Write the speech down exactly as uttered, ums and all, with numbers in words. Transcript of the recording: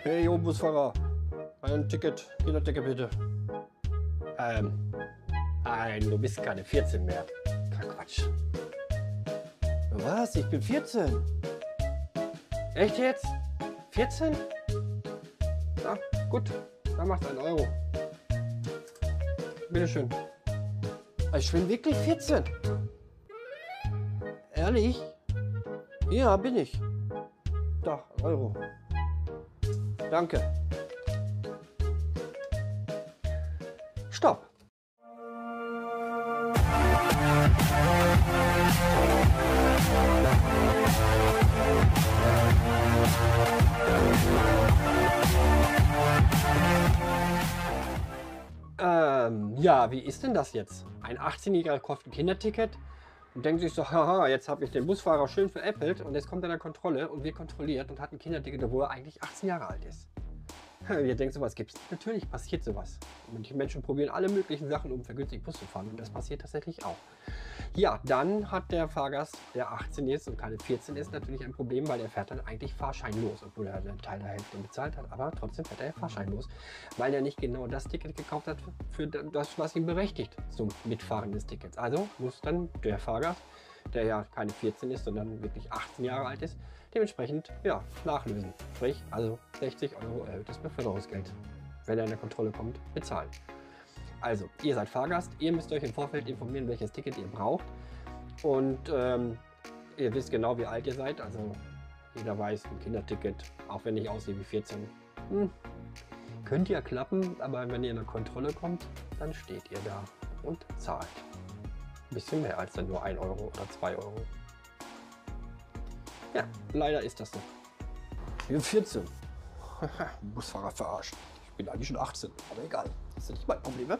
Hey, jo, Busfahrer, ein Ticket, Kinderticket bitte. Ähm, nein, du bist keine vierzehn mehr. Quatsch. Was? Ich bin vierzehn. Echt jetzt? vierzehn? Ja, gut, dann macht ein Euro. Bitteschön. Ich bin wirklich vierzehn. Ehrlich? Ja, bin ich. Da, Euro. Danke. Stopp. Ähm, ja, wie ist denn das jetzt? Ein achtzehnjähriger kauft ein Kinderticket und denkt sich so, haha, jetzt habe ich den Busfahrer schön veräppelt und jetzt kommt er in der Kontrolle und wird kontrolliert und hat ein Kinderticket, obwohl er eigentlich achtzehn Jahre alt ist. Ihr denkt, sowas gibt es. Natürlich passiert sowas. Und die Menschen probieren alle möglichen Sachen, um vergünstigt Bus zu fahren. Und das passiert tatsächlich auch. Ja, dann hat der Fahrgast, der achtzehn ist und keine vierzehn ist, natürlich ein Problem, weil er fährt dann eigentlich fahrscheinlos, obwohl er einen Teil der Hälfte bezahlt hat. Aber trotzdem fährt er fahrscheinlos, weil er nicht genau das Ticket gekauft hat für das, was ihn berechtigt zum Mitfahren des Tickets. Also muss dann der Fahrgast, der ja keine vierzehn ist, sondern wirklich achtzehn Jahre alt ist, dementsprechend ja, nachlösen. Sprich, also sechzig Euro erhöhtes Beförderungsgeld, wenn er in der Kontrolle kommt, bezahlen. Also, ihr seid Fahrgast, ihr müsst euch im Vorfeld informieren, welches Ticket ihr braucht. Und ähm, ihr wisst genau, wie alt ihr seid. Also, jeder weiß, ein Kinderticket, auch wenn ich aussehe wie vierzehn, hm, könnt ihr klappen, aber wenn ihr in der Kontrolle kommt, dann steht ihr da und zahlt. Ein bisschen mehr als dann nur ein Euro oder zwei Euro. Ja, leider ist das so. Ich bin vierzehn. Busfahrer verarscht. Ich bin eigentlich schon achtzehn, aber egal. Das sind nicht meine Probleme.